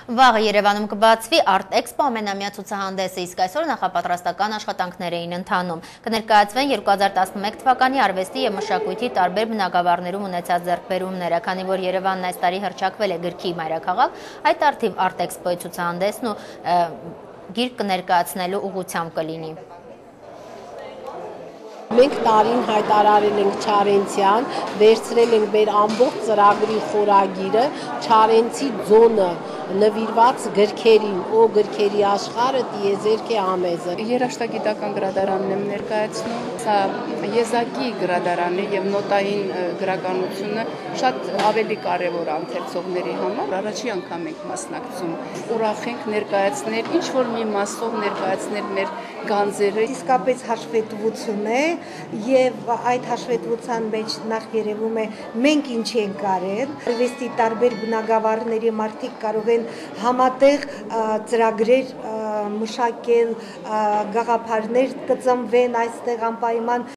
Վաղը Երևանում կբացվի Art Expo ամենամյա ցուցահանդեսը, իսկ այսօր նախապատրաստական աշխատանքներ էին ընթանում։ Կներկայացվեն 2011 թվականի արվեստի եւ մշակույթի տարբեր բնագավառներում ունեցած ձեռքբերումները, քանի որ Երևանն այս տարի հռչակվել է գրքի մայրաքաղաք, այդ արդիվ Art Expo-ի ցուցահանդեսն ու գիրք կներկայացնելու ուղղությամբ կլինի։ Մենք տարին հայտարարել ենք Չարենցյան, վերցրել ենք մեր ամբողջ ծրագրի խորագիրը Չարենցի ձոնը նվիրված գրքերին, օ գրքերի աշխարհը տիեզերք է ամեզը։ Երաժշտագիտական գրադարանն եմ ներկայացնում, սա եզակի գրադարան է եւ նոտային գրականությունը շատ ավելի կարեւոր անթերցողների համար։ Առաջի անգամ ենք մասնակցում, ուրախ ենք ներկայացնել ինչ որ մի մասով ներկայացնել մեր գանձերը։ Իսկապես հաշվետվություն է եւ այդ հաշվետվության մեջ նախ երևում է մենք ինչ ենք արել։ Արվեստի տարբեր բնագավառների մարդիկ կարող են համատեղ ծրագրեր մշակել, գաղափարներ կծնվեն այստեղ անպայման